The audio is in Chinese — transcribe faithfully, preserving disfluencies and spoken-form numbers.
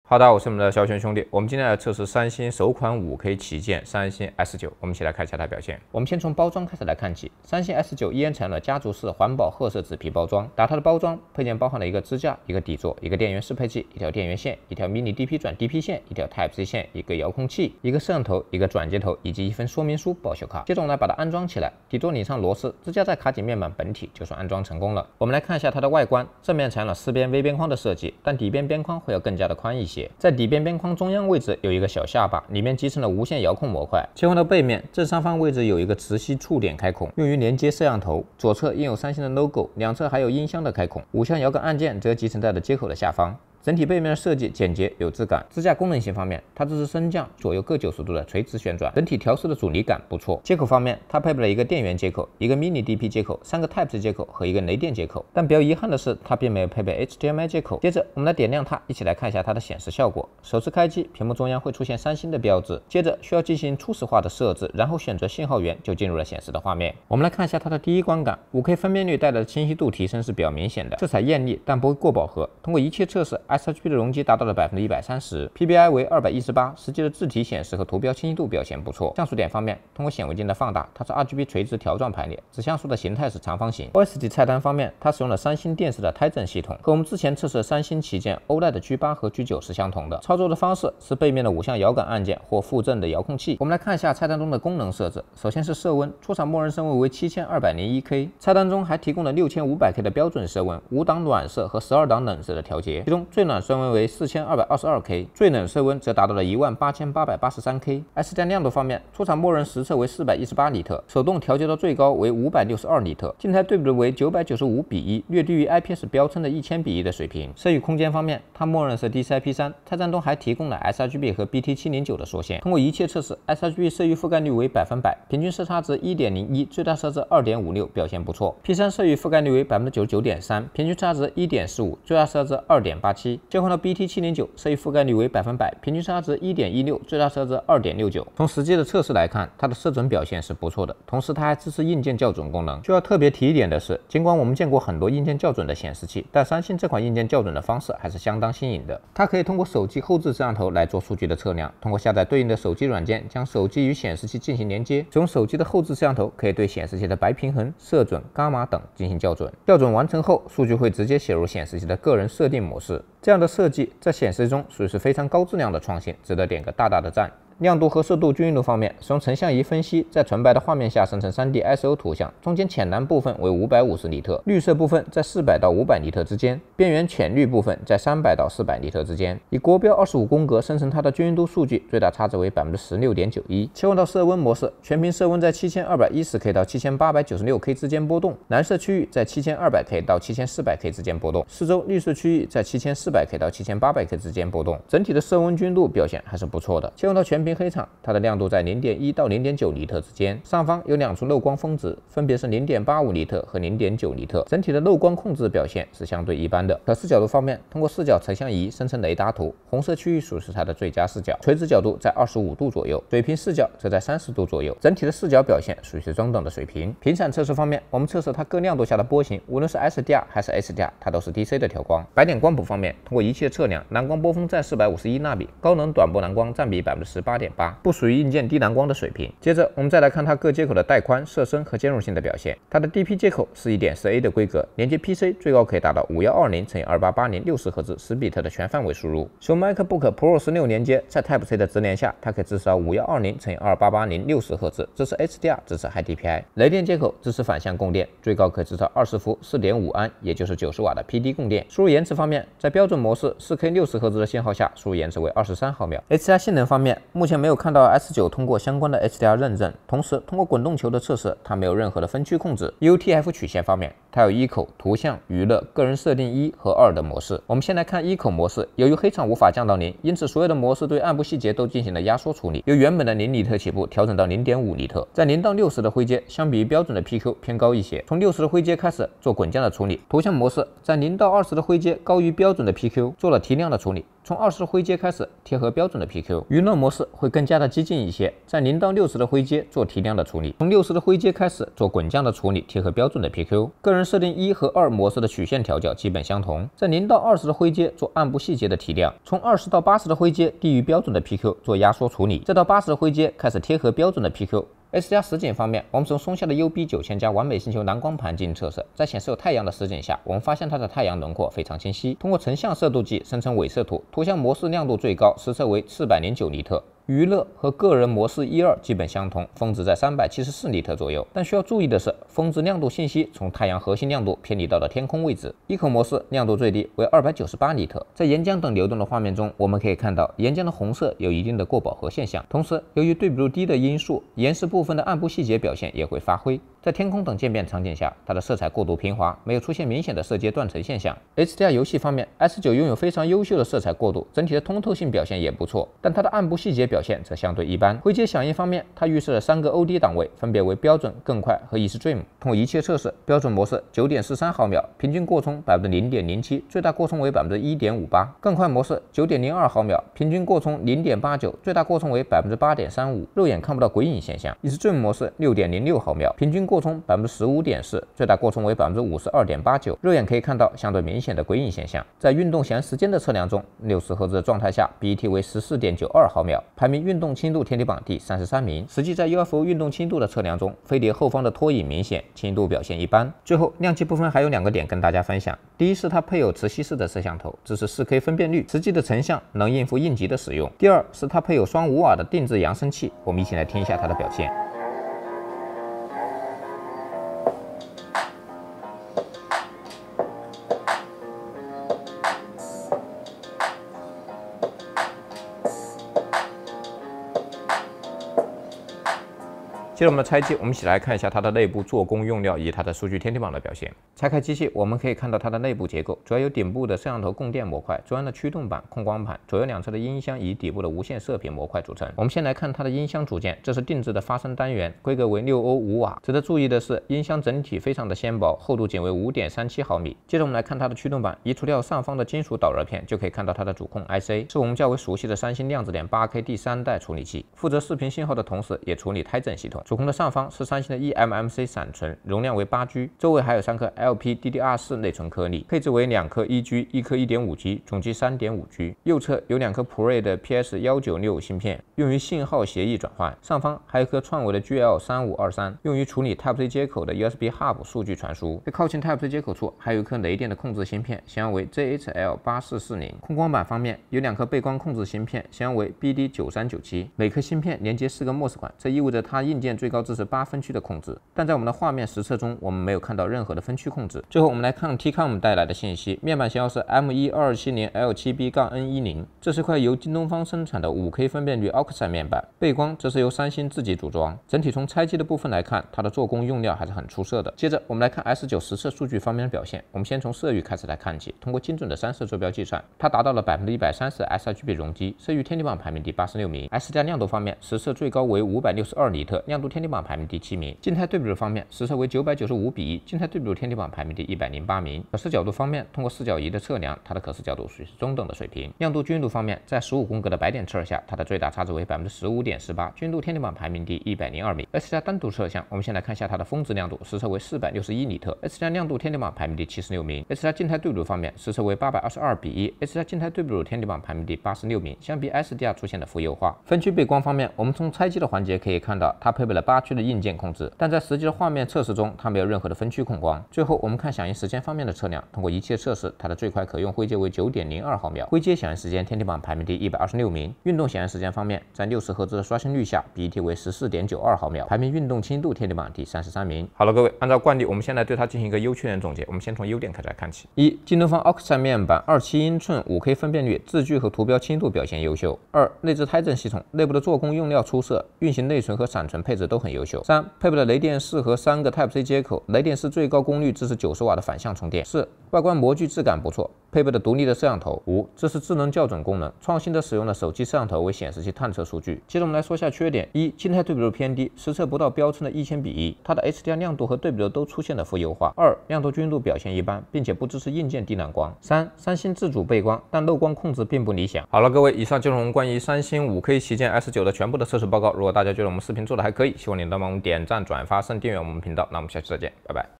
好的，我是我们的小泉兄弟。我们今天来测试三星首款 五K 旗舰三星 S 九，我们一起来看一下它表现。我们先从包装开始来看起，三星 S 九依然采用了家族式环保褐色纸皮包装。打它的包装，配件包含了一个支架、一个底座、一个电源适配器、一条电源线、一条 mini D P 转 D P 线、一条 Type C 线、一个遥控器、一个摄像头、一个转接头以及一份说明书报修卡。接着我们来把它安装起来，底座拧上螺丝，支架再卡紧面板本体，就算安装成功了。我们来看一下它的外观，正面采用了四边微边框的设计，但底边边框会要更加的宽一些。在底边边框中央位置有一个小下巴，里面集成了无线遥控模块。切换到背面，正上方位置有一个磁吸触点开孔，用于连接摄像头。左侧印有三星的 logo， 两侧还有音箱的开孔。五项摇杆按键则集成在了接口的下方。整体背面的设计简洁有质感。支架功能性方面，它支持升降左右各九十度的垂直旋转，整体调试的阻尼感不错。接口方面，它配备了一个电源接口、一个 mini D P 接口、三个 Type C 接口和一个雷电接口。但比较遗憾的是，它并没有配备 H D M I 接口。接着，我们来点亮它，一起来看一下它的显示效果。首次开机，屏幕中央会出现三星的标志，接着需要进行初始化的设置，然后选择信号源，就进入了显示的画面。我们来看一下它的第一观感 ，五K 分辨率带来的清晰度提升是比较明显的，色彩艳丽，但不会过饱和。通过一切测试 ，S R G B 的容积达到了 百分之一百三十 ，P B I 为二百一十八，实际的字体显示和图标清晰度表现不错。像素点方面，通过显微镜的放大，它是 R G B 垂直条状排列，子像素的形态是长方形。O S 级菜单方面，它使用了三星电视的胎震系统，和我们之前测试的三星旗舰 O L E D G 八和 G 九是相同的。操作的方式是背面的五项摇杆按键或附赠的遥控器。我们来看一下菜单中的功能设置，首先是色温，出厂默认色温为七千二百零一 K， 菜单中还提供了六千五百 K 的标准色温，五档暖色和十二档冷色的调节，其中最暖色温为四千二百二十二 K， 最冷色温则达到了一万八千八百八十三 K。S 加亮度方面，出厂默认实测为四百一十八尼特，手动调节到最高为五百六十二尼特，静态对比度为九百九十五比一，略低于 I P S 标称的一千比一的水平。色域空间方面，它默认是 D C I P 三， 菜单中还提供了 S R G B 和 B T 七零九 的缩限。通过一切测试 ，S R G B 色域覆盖率为百分百，平均色差值 一点零一， 最大色值 二点五六， 表现不错。P 三 色域覆盖率为 百分之九十九点三， 平均差值 一点四五， 最大色值 二点八七。切换到 B T 七零九， 色域覆盖率为百分百，平均差值 一点一六， 最大色值 二点六九。从实际的测试来看，它的色准表现是不错的，同时它还支持硬件校准功能。需要特别提一点的是，尽管我们见过很多硬件校准的显示器，但三星这款硬件校准的方式还是相当新颖的。它可以通过手机后置摄像头来做数据的测量，通过下载对应的手机软件，将手机与显示器进行连接。使用手机的后置摄像头可以对显示器的白平衡、色准、伽马等进行校准。校准完成后，数据会直接写入显示器的个人设定模式。这样的设计在显示器中属于是非常高质量的创新，值得点个大大的赞。亮度和色度均匀度方面，使用成像仪分析，在纯白的画面下生成 三 D I S O 图像，中间浅蓝部分为五百五十尼特，绿色部分在四百到五百尼特之间，边缘浅绿部分在三百到四百尼特之间。以国标二十五宫格生成它的均匀度数据，最大差值为 百分之十六点九一。切换到色温模式，全屏色温在 七千二百一十 K 到 七千八百九十六 K 之间波动，蓝色区域在 七千二百 K 到 七千四百 K 之间波动，四周绿色区域在 七千四百 K 到 七千八百 K 之间波动。整体的色温均匀度表现还是不错的。切换到全屏黑场，它的亮度在 零点一到零点九尼特之间，上方有两处漏光峰值，分别是 零点八五尼特和 零点九尼特。整体的漏光控制表现是相对一般的。可视角度方面，通过视角成像仪生成雷达图，红色区域属于是它的最佳视角，垂直角度在二十五度左右，水平视角则在三十度左右。整体的视角表现属于是中等的水平。频闪测试方面，我们测试它各亮度下的波形，无论是 S D R 还是 H D R， 它都是 D C 的调光。白点光谱方面，通过仪器的测量，蓝光波峰在四百五十一纳米，高能短波蓝光占比 百分之十八点八， 不属于硬件低蓝光的水平。接着我们再来看它各接口的带宽、色深和兼容性的表现。它的 D P 接口是 一点四 A 的规格，连接 P C 最高可以达到五一二零乘以二八八零 六十赫兹十比特的全范围输入。使用 MacBook Pro 十六连接，在 Type C 的直连下，它可以支持到五一二零乘以二八八零 六十赫兹，支持 H D R， 支持 High D P I。雷电接口支持反向供电，最高可以支持二十伏 四点五安，也就是九十瓦的 P D 供电。输入延迟方面，在标准模式 四K 六十赫兹的信号下，输入延迟为二十三毫秒。H D R 性能方面，目前没有看到 S 九通过相关的 H D R 认证，同时通过滚动球的测试，它没有任何的分区控制。U T F 曲线方面，它有一口、图像、娱乐、个人设定一和二的模式。我们先来看一口模式，由于黑场无法降到零，因此所有的模式对暗部细节都进行了压缩处理，由原本的零尼特起步调整到 零点五尼特。在零到六十的灰阶，相比于标准的 P Q 偏高一些。从六十的灰阶开始做滚降的处理。图像模式在零到二十的灰阶高于标准的 P Q， 做了提亮的处理。从二十的灰阶开始贴合标准的 P Q。娱乐模式会更加的激进一些，在零到六十的灰阶做提亮的处理。从六十的灰阶开始做滚降的处理，贴合标准的 P Q。个人人设定一和二模式的曲线调校基本相同，在零到二十的灰阶做暗部细节的提亮，从二十到八十的灰阶低于标准的 P Q 做压缩处理，再到八十的灰阶开始贴合标准的 P Q。S 加实景方面，我们使用松下的 U B 九千加完美星球蓝光盘进行测试，在显示有太阳的实景下，我们发现它的太阳轮廓非常清晰。通过成像色度计生成伪色图，图像模式亮度最高，实测为四百零九尼特。娱乐和个人模式一二基本相同，峰值在三百七十四尼特左右。但需要注意的是，峰值亮度信息从太阳核心亮度偏离到了天空位置。Eco 模式亮度最低为二百九十八尼特。在岩浆等流动的画面中，我们可以看到岩浆的红色有一定的过饱和现象。同时，由于对比度低的因素，岩石部分的暗部细节表现也会发挥。在天空等渐变场景下，它的色彩过度平滑，没有出现明显的色阶断层现象。H D R 游戏方面 ，S 九 拥有非常优秀的色彩过渡，整体的通透性表现也不错，但它的暗部细节表现则相对一般。灰阶响应方面，它预设了三个 O D 档位，分别为标准、更快和 Extreme。通过一切测试，标准模式 九点四三毫秒，平均过充 百分之零点零七， 最大过充为 百分之一点五八；更快模式 九点零二毫秒，平均过充 零点八九， 最大过充为 百分之八点三五， 肉眼看不到鬼影现象。Extreme 模式 六点零六毫秒，平均过充 百分之十五点四， 最大过充为 百分之五十二点八九， 肉眼可以看到相对明显的鬼影现象。在运动显示时间的测量中，六十赫兹的状态下 B E T 为 十四点九二毫秒，排名运动轻度天体榜第三十三名。实际在 U F O 运动轻度的测量中，飞碟后方的拖影明显，轻度表现一般。最后亮机部分还有两个点跟大家分享，第一是它配有磁吸式的摄像头，支持 四K 分辨率，实际的成像能应付应急的使用。第二是它配有双五瓦的定制扬声器，我们一起来听一下它的表现。接着我们的拆机，我们一起来看一下它的内部做工用料以及它的数据天体榜的表现。拆开机器，我们可以看到它的内部结构，主要有顶部的摄像头供电模块、中央的驱动板、控光盘，左右两侧的音箱以底部的无线射频模块组成。我们先来看它的音箱组件，这是定制的发声单元，规格为六欧五瓦。值得注意的是，音箱整体非常的纤薄，厚度仅为 五点三七毫米。接着我们来看它的驱动板，移除掉上方的金属导热片，就可以看到它的主控 I C， 是我们较为熟悉的三星量子点 八 K 第三代处理器，负责视频信号的同时，也处理胎震系统。主控的上方是三星的 E M M C 闪存，容量为 八 G， 周围还有三颗 L P D D R 四 内存颗粒，配置为两颗一 G， 一颗 一点五 G， 总计 三点五 G。右侧有两颗 Pray 的 P S 一九六 芯片，用于信号协议转换。上方还有一颗创维的 G L 三五二三，用于处理 Type C 接口的 U S B Hub 数据传输。在靠近 Type C 接口处，还有一颗雷电的控制芯片，型号为 J H L 八四四零。控光板方面有两颗背光控制芯片，型号为 B D 九三九七，每颗芯片连接四个 M O S 管，这意味着它硬件最高支持八分区的控制。但在我们的画面实测中，我们没有看到任何的分区控制。最后我们来看 T COM 带来的信息，面板型号是 M 一二七零 L 七 B N 一零， 这是块由京东方生产的 五 K 分辨率 Oxide 面板，背光则是由三星自己组装。整体从拆机的部分来看，它的做工用料还是很出色的。接着我们来看 S 九 实测数据方面的表现，我们先从色域开始来看起。通过精准的三色坐标计算，它达到了 百分之一百三十 sRGB 容积，色域天体榜排名第八十六名。S 加亮度方面，实测最高为五百六十二尼特，亮度天体榜排名第七名。静态对比度方面，实测为九百九十五比一，静态对比度天体榜排名第一百零八名。可视角度方面，通过视角仪的测量，它的可视角度属于中等的水平。亮度均度方面，在十五宫格的白点测下，它的最大差值为 百分之十五点四八， 均度天体榜排名第一百零二名。S 加单独测向，我们先来看一下它的峰值亮度，实测为四百六十一尼特。S 加亮度天体榜排名第七十六名。S 加静态对比度方面，实测为八百二十二比一 ，S 加静态对比度天体榜排名第八十六名。相比 S D R 出现了负优化。分区背光方面，我们从拆机的环节可以看到，它配备了八区的硬件控制，但在实际的画面测试中，它没有任何的分区控光。最后我们看响应时间方面的测量，通过一切测试，它的最快可用灰阶为 九点零二毫秒，灰阶响应时间天体榜排名第一百二十六名。运动响应时间方面，在六十赫兹的刷新率下 ，B E T 为 十四点九二毫秒，排名运动轻度天体榜第三十三名。好了，各位，按照惯例，我们先来对它进行一个优缺点总结。我们先从优点开始来看起：一、京东方 Oxide 面板二十七英寸 五 K 分辨率，字距和图标轻度表现优秀；二、内置胎震系统，内部的做工用料出色，运行内存和闪存配置都很优秀；三、配备了雷电四和三个 Type C 接口，雷电四最高功率支持九十瓦的反向充电；四、外观模具质感不错，配备了独立的摄像头；五、支持智能校准功能，创新的使用了手机摄像头为显示器探测数据。接着我们来说下缺点：一、静态对比度偏低，实测不到标称的一千比一，它的 H D R 亮度和对比度都出现了负优化；二、亮度均度表现一般，并且不支持硬件低蓝光；三、三星自主背光，但漏光控制并不理想。好了，各位，以上就是我们关于三星 五 K 旗舰 S 九 的全部的测试报告。如果大家觉得我们视频做的还可以，希望你能帮我们点赞、转发、甚订阅我们频道。那我们下期再见，拜拜。